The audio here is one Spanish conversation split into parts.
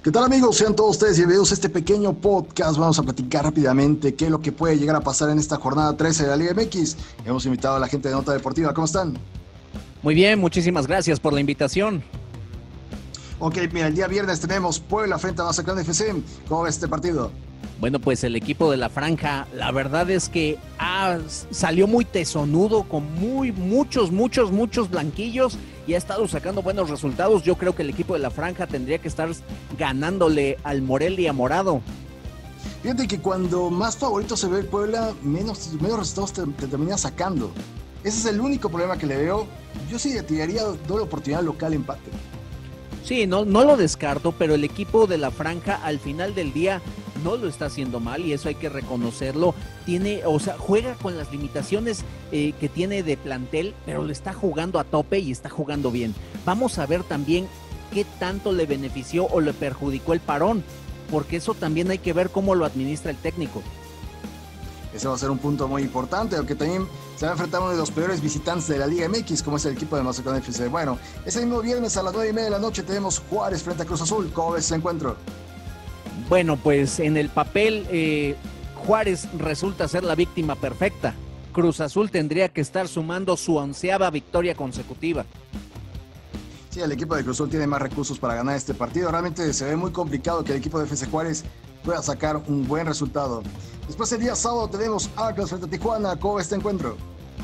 ¿Qué tal, amigos? Sean todos ustedes bienvenidos a este pequeño podcast. Vamos a platicar rápidamente qué es lo que puede llegar a pasar en esta jornada 13 de la Liga MX. Hemos invitado a la gente de Nota Deportiva. ¿Cómo están? Muy bien, muchísimas gracias por la invitación. Ok, mira, el día viernes tenemos Puebla frente a Mazatlán FC. ¿Cómo ves este partido? Bueno, pues el equipo de la Franja, la verdad es que salió muy tesonudo, con muchos blanquillos y ha estado sacando buenos resultados. Yo creo que el equipo de la Franja tendría que estar ganándole al Morelia Morado. Fíjate que cuando más favorito se ve el Puebla, menos resultados te termina sacando. Ese es el único problema que le veo. Yo sí le tiraría doble oportunidad local empate. Sí, no lo descarto, pero el equipo de la Franja al final del día no lo está haciendo mal y eso hay que reconocerlo. Juega con las limitaciones que tiene de plantel, pero le está jugando a tope y está jugando bien. Vamos a ver también qué tanto le benefició o le perjudicó el parón, porque eso también hay que ver cómo lo administra el técnico. Ese va a ser un punto muy importante, aunque también se va a enfrentar uno de los peores visitantes de la Liga MX, como es el equipo de Mazatlán FC. Bueno, ese mismo viernes a las 9:30 de la noche tenemos Juárez frente a Cruz Azul. ¿Cómo ves ese encuentro? Bueno, pues en el papel Juárez resulta ser la víctima perfecta. Cruz Azul tendría que estar sumando su 11ª victoria consecutiva. Sí, el equipo de Cruz Azul tiene más recursos para ganar este partido. Realmente se ve muy complicado que el equipo de FC Juárez pueda sacar un buen resultado. Después el día sábado tenemos Atlas frente a Tijuana. ¿Cómo ves este encuentro?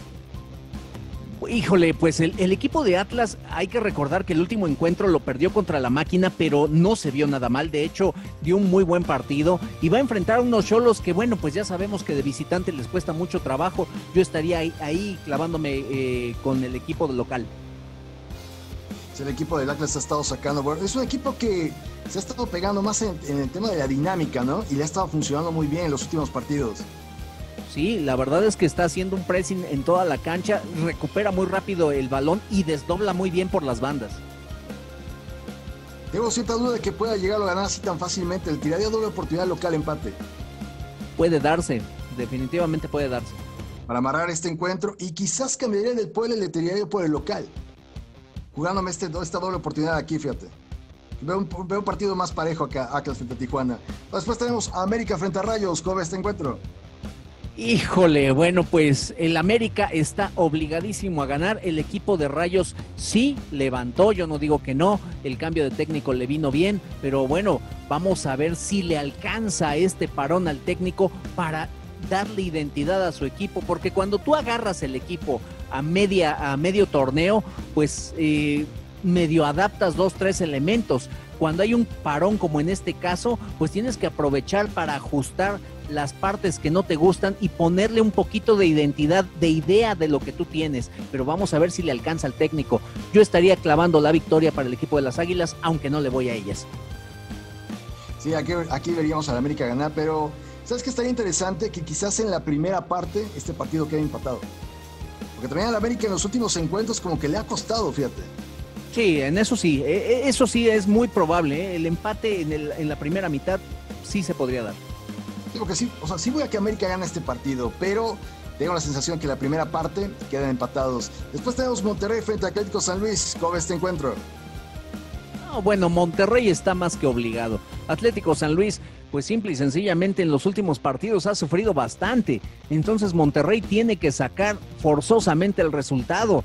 Híjole, pues el equipo de Atlas, hay que recordar que el último encuentro lo perdió contra la Máquina, pero no se vio nada mal. De hecho, dio un muy buen partido y va a enfrentar a unos Xolos que, bueno, pues ya sabemos que de visitante les cuesta mucho trabajo. Yo estaría ahí clavándome con el equipo de local. El equipo del Atlas ha estado sacando, bueno, es un equipo que se ha estado pegando más en el tema de la dinámica, ¿no? Y le ha estado funcionando muy bien en los últimos partidos. Sí, la verdad es que está haciendo un pressing en toda la cancha, recupera muy rápido el balón y desdobla muy bien por las bandas. Tengo cierta duda de que pueda llegar a ganar así tan fácilmente. El tiraría doble oportunidad local empate. Puede darse, definitivamente puede darse. Para amarrar este encuentro y quizás cambiaría del Puebla y le tiraría por el local. Jugándome esta doble oportunidad aquí, fíjate. Veo un partido más parejo acá, Atlas frente a Tijuana. Después tenemos América frente a Rayos. ¿Cómo ves este encuentro? Híjole, bueno, pues el América está obligadísimo a ganar. El equipo de Rayos sí levantó, yo no digo que no, el cambio de técnico le vino bien, pero bueno, vamos a ver si le alcanza este parón al técnico para darle identidad a su equipo, porque cuando tú agarras el equipo a medio torneo, pues medio adaptas 2-3 elementos. Cuando hay un parón como en este caso, pues tienes que aprovechar para ajustar las partes que no te gustan y ponerle un poquito de identidad, de idea de lo que tú tienes, pero vamos a ver si le alcanza al técnico. Yo estaría clavando la victoria para el equipo de las Águilas, aunque no le voy a ellas. Sí, aquí veríamos a la América ganar, pero ¿sabes qué estaría interesante? Que quizás en la primera parte este partido quede empatado. Porque también a la América en los últimos encuentros como que le ha costado, fíjate. Sí, en eso sí es muy probable, ¿eh? El empate en la primera mitad sí se podría dar. Sí, porque sí, o sea, sí voy a que América gane este partido, pero tengo la sensación que la primera parte quedan empatados. Después tenemos Monterrey frente a Atlético San Luis. ¿Cómo ves este encuentro? No, bueno, Monterrey está más que obligado. Atlético San Luis, pues simple y sencillamente en los últimos partidos ha sufrido bastante. Entonces Monterrey tiene que sacar forzosamente el resultado.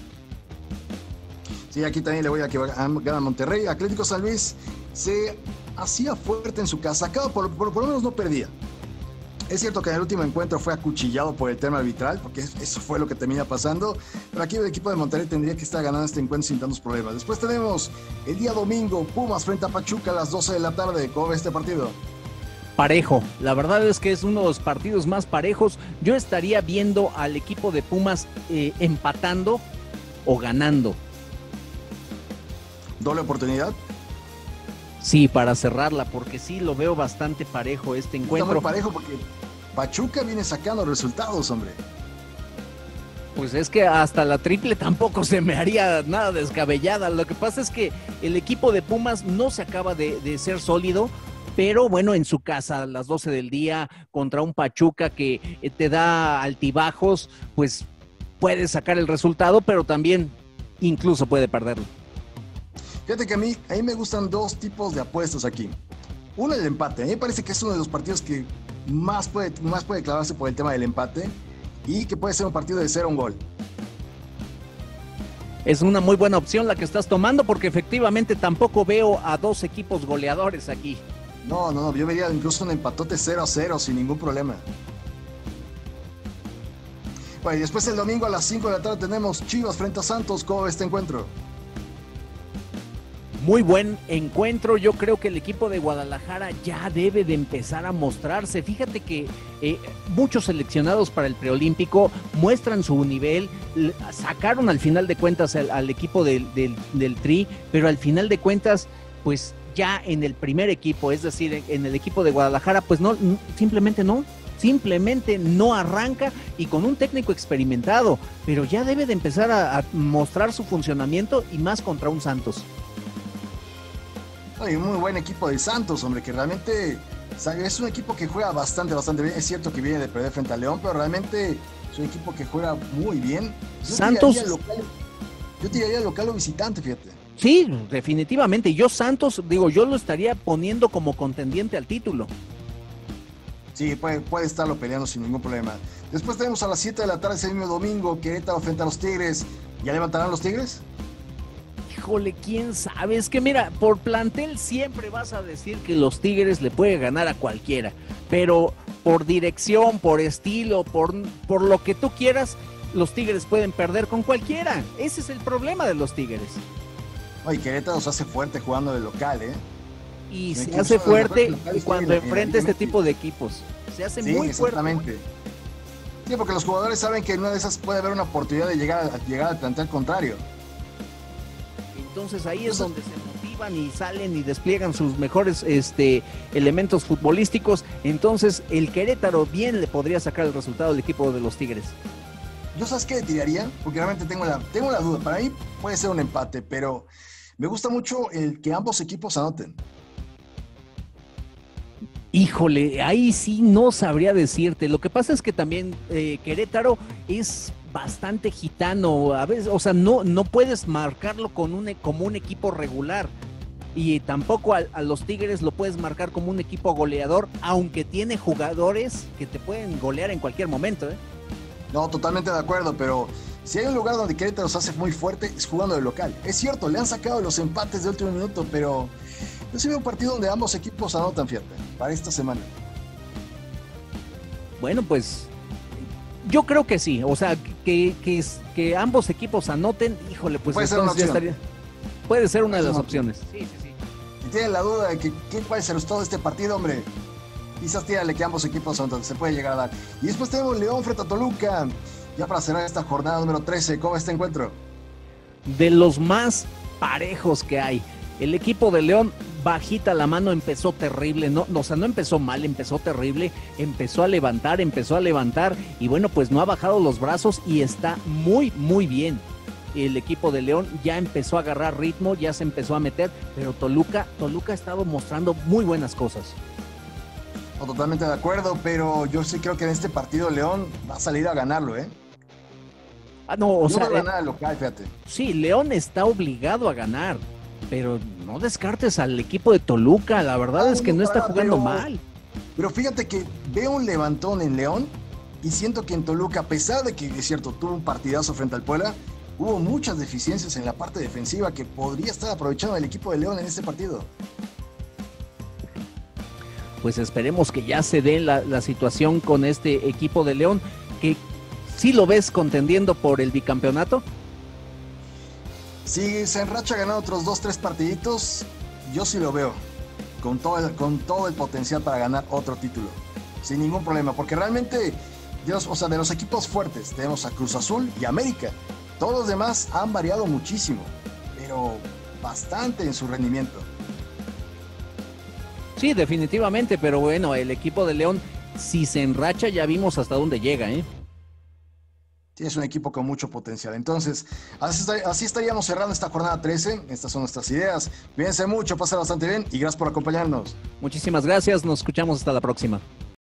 Sí, aquí también le voy a que gana Monterrey. Atlético San Luis se hacía fuerte en su casa. Acá por lo menos no perdía. Es cierto que en el último encuentro fue acuchillado por el tema arbitral, porque eso fue lo que termina pasando. Pero aquí el equipo de Monterrey tendría que estar ganando este encuentro sin tantos problemas. Después tenemos el día domingo, Pumas frente a Pachuca a las 12 de la tarde. ¿Cómo ves este partido? Parejo, la verdad es que es uno de los partidos más parejos. Yo estaría viendo al equipo de Pumas empatando o ganando. ¿Doble oportunidad? Sí, para cerrarla, porque sí lo veo bastante parejo este encuentro. Está muy parejo porque Pachuca viene sacando resultados, hombre. Pues es que hasta la triple tampoco se me haría nada descabellada. Lo que pasa es que el equipo de Pumas no se acaba de ser sólido, pero bueno, en su casa a las 12 del día contra un Pachuca que te da altibajos, pues puede sacar el resultado, pero también incluso puede perderlo. Fíjate que a mí me gustan dos tipos de apuestas aquí. Uno, el empate. A mí me parece que es uno de los partidos que más puede clavarse por el tema del empate y que puede ser un partido de 0-1 gol. Es una muy buena opción la que estás tomando porque efectivamente tampoco veo a dos equipos goleadores aquí. No, yo vería incluso un empatote 0-0 sin ningún problema. Bueno, y después el domingo a las 5 de la tarde tenemos Chivas frente a Santos. ¿Cómo ves este encuentro? Muy buen encuentro. Yo creo que el equipo de Guadalajara ya debe de empezar a mostrarse. Fíjate que muchos seleccionados para el preolímpico muestran su nivel. Sacaron al final de cuentas al equipo del Tri, pero al final de cuentas, pues ya en el primer equipo, es decir, en el equipo de Guadalajara, pues simplemente no arranca, y con un técnico experimentado, pero ya debe de empezar a mostrar su funcionamiento, y más contra un Santos. Hay un muy buen equipo de Santos, hombre, que realmente es un equipo que juega bastante bien. Es cierto que viene de perder frente a León, pero realmente es un equipo que juega muy bien. Santos. Yo tiraría local o visitante, fíjate. Sí, definitivamente. Yo Santos, yo lo estaría poniendo como contendiente al título. Sí, puede estarlo peleando sin ningún problema. Después tenemos a las 7 de la tarde ese mismo domingo, Querétaro frente a los Tigres. ¿Ya levantarán los Tigres? Híjole, quién sabe. Es que mira, por plantel siempre vas a decir que los Tigres le puede ganar a cualquiera, pero por dirección, por estilo, por lo que tú quieras, los Tigres pueden perder con cualquiera. Ese es el problema de los Tigres. Oye, Querétaro se hace fuerte jugando de local, ¿eh? Y se hace fuerte cuando enfrenta este tipo de equipos. Se hace muy fuerte. Exactamente. Sí, porque los jugadores saben que en una de esas puede haber una oportunidad de llegar al plantel contrario. Entonces ahí es donde se motivan y salen y despliegan sus mejores elementos futbolísticos. Entonces el Querétaro bien le podría sacar el resultado al equipo de los Tigres. ¿Yo sabes qué le tiraría? Porque realmente tengo la duda. Para mí puede ser un empate, pero me gusta mucho el que ambos equipos anoten. Híjole, ahí sí no sabría decirte. Lo que pasa es que también Querétaro es bastante gitano, a veces, o sea, no puedes marcarlo como un equipo regular, y tampoco a los Tigres lo puedes marcar como un equipo goleador, aunque tiene jugadores que te pueden golear en cualquier momento, ¿eh? No, totalmente de acuerdo, pero si hay un lugar donde Querétaro se hace muy fuerte es jugando de local. Es cierto, le han sacado los empates de último minuto, pero yo sí veo un partido donde ambos equipos anotan, fíjate, para esta semana. Bueno, pues yo creo que sí, o sea, que ambos equipos anoten, híjole, pues puede ser una opción. Puede ser una de las opciones. Sí. Si tienen la duda de quién puede ser todo este partido, hombre, quizás tírale que ambos equipos anotan, se puede llegar a dar. Y después tenemos León frente a Toluca, ya para cerrar esta jornada número 13. ¿Cómo este encuentro? De los más parejos que hay. El equipo de León, bajita la mano, empezó terrible, no empezó mal, empezó terrible, empezó a levantar, y bueno, pues no ha bajado los brazos y está muy, muy bien. El equipo de León ya empezó a agarrar ritmo, ya se empezó a meter, pero Toluca ha estado mostrando muy buenas cosas. No, totalmente de acuerdo, pero yo sí creo que en este partido León va a salir a ganarlo, ¿eh? No va a ganar al local, fíjate. Sí, León está obligado a ganar, pero no descartes al equipo de Toluca, la verdad es que no está jugando mal. Pero fíjate que veo un levantón en León y siento que en Toluca, a pesar de que es cierto, tuvo un partidazo frente al Puebla, hubo muchas deficiencias en la parte defensiva que podría estar aprovechando el equipo de León en este partido. Pues esperemos que ya se dé la situación con este equipo de León, que sí lo ves contendiendo por el bicampeonato. Si se enracha ganando otros 2-3 partiditos, yo sí lo veo con todo el potencial para ganar otro título, sin ningún problema, porque realmente de los equipos fuertes tenemos a Cruz Azul y América. Todos los demás han variado muchísimo, pero bastante en su rendimiento. Sí, definitivamente, pero bueno, el equipo de León, si se enracha, ya vimos hasta dónde llega, ¿eh? Sí, es un equipo con mucho potencial. Entonces, así estaríamos cerrando esta jornada 13. Estas son nuestras ideas. Cuídense mucho, pasen bastante bien y gracias por acompañarnos. Muchísimas gracias, nos escuchamos hasta la próxima.